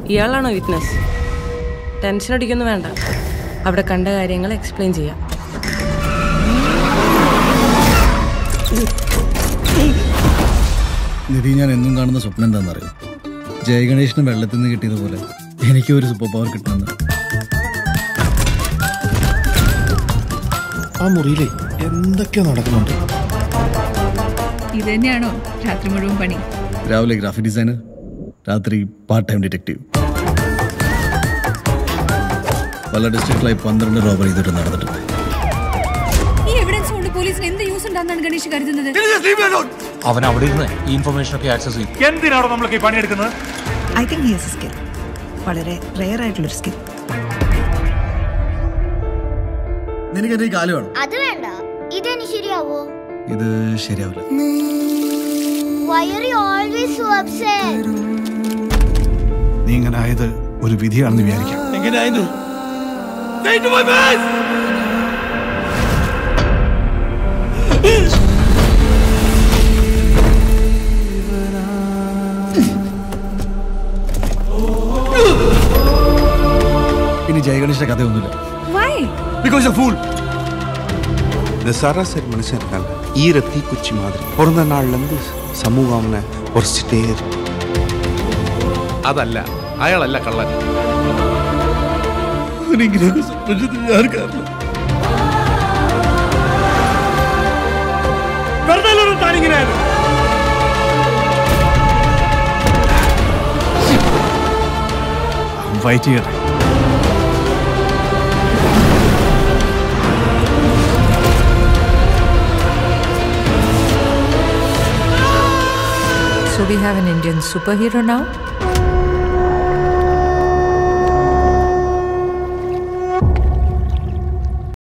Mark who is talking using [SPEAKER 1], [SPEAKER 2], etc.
[SPEAKER 1] ഇയാളാണോ witness? Tension അടിക്കൊന്നും വേണ്ട, അവിടെ കണ്ട കാര്യങ്ങൾ എക്സ്പ്ലെയിൻ ചെയ്യാം.
[SPEAKER 2] നിധി, ഞാൻ എന്നും കാണുന്ന സ്വപ്നം എന്താണെന്നറിയാം? ജയഗണേഷിന് വെള്ളത്തിൽ നിന്ന് കിട്ടിയതുപോലെ എനിക്കും ഒരു സൂപ്പർ പവർ കിട്ടണമെന്ന്.
[SPEAKER 3] ആ മുറിയിലെ എന്തൊക്കെയോ നടക്കുന്നുണ്ട്.
[SPEAKER 4] ഇത് തന്നെയാണോ രാത്രി മുഴുവൻ പണി?
[SPEAKER 2] രാവിലെ ഗ്രാഫിക് ഡിസൈനർ, രാത്രി പാർട്ട് ടൈം ഡിറ്റക്റ്റീവ്. പല ഡിസ്ട്രിക്റ്റിലായി 12 റോബറി ചെയ്തിട്ട് നടന്നിട്ടുണ്ട്.
[SPEAKER 4] ഈ എവിഡൻസ് കൊണ്ട് പോലീസിന് എന്ത് യൂസ് ഉണ്ടാകുന്നതാണ് ഗണേഷ് കരുതുന്നത്?
[SPEAKER 5] അവൻ അവിടെ ഇരുന്ന് ഈ ഇൻഫർമേഷൻ ഒക്കെ ആക്സസ് ചെയ്യും. എന്തിനാണോ നമ്മളൊക്കെ ഈ പണിയെടുക്കുന്നത്?
[SPEAKER 6] I think he has a skill, വളരെ റെയർ ആയിട്ടുള്ളൊരു സ്കിൽ.
[SPEAKER 2] നിനക്ക് എന്റെ ഈ കാല് വേണം?
[SPEAKER 7] അത് വേണ്ട, ഇതെനി ശരിയാവോ?
[SPEAKER 2] ഇത് ശരിയാവില്ല.
[SPEAKER 7] Why are you always so upset?
[SPEAKER 3] നീ ഇങ്ങനെ ആയത് ഒരു വിധിയാണെന്ന് വിചാരിക്കാം.
[SPEAKER 5] എങ്ങനെയായിരുന്നു?
[SPEAKER 2] ഇനി ജയഗണേഷിന്റെ കഥയൊന്നുമില്ല.
[SPEAKER 4] Why?
[SPEAKER 2] Because you're a fool.
[SPEAKER 8] சராசரி மனுஷன் இருக்காங்க, ஈர தீக்குச்சி மாதிரி. பிறந்த நாள்லேருந்து சமூகம் அவனை உரைச்சிட்டே இருக்கு.
[SPEAKER 5] അതല്ല, അയാളല്ല കള്ളൻ.
[SPEAKER 3] ഫൈറ്റ് ചെയ്യട്ടെ.
[SPEAKER 9] So we have an Indian superhero now?